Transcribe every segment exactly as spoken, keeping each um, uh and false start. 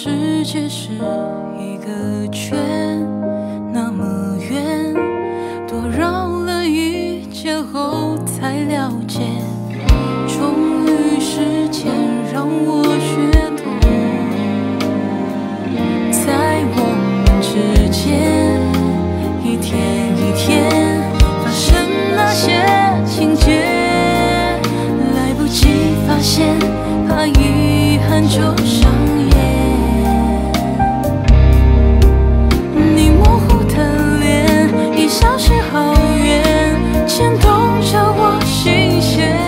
世界是一个圈，那么远，多绕了一圈后才了解。终于时间让我学懂，在我们之间，一天一天发生那些情节，来不及发现，怕遗憾就上演。你模糊的脸已消失好远，牵动着我心弦。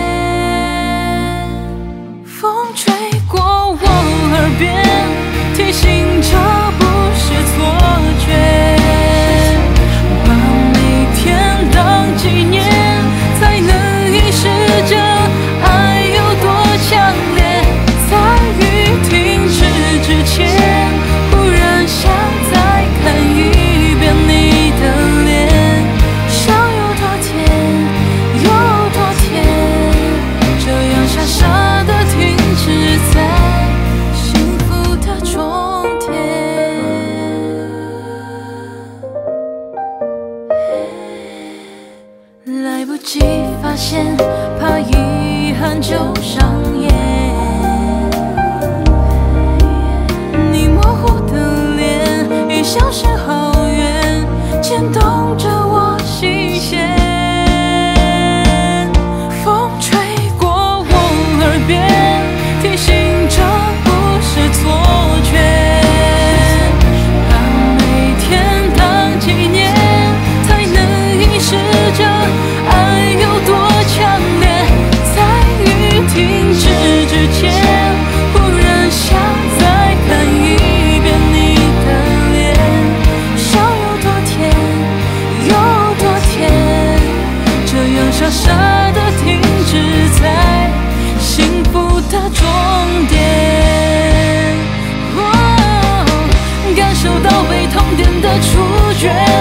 风吹过我耳边，提醒这不是错觉。把每天当纪念，才能意识着爱有多强烈。在雨停止之前，忽然想再看一遍你的脸，笑有多甜，有多甜，这样傻傻的停止在幸福的终点。来不及发现，怕遗憾就上演。你模糊的脸已消失好远，牵动着我心弦。风吹过我耳边，提醒这不是错觉。把每天当纪念，才能意识着爱有多强烈。在雨停止之前，忽然想再看一遍你的脸，笑有多甜，有多甜，这样傻傻的停止在幸福的终点。哦，感受到被痛点的触觉。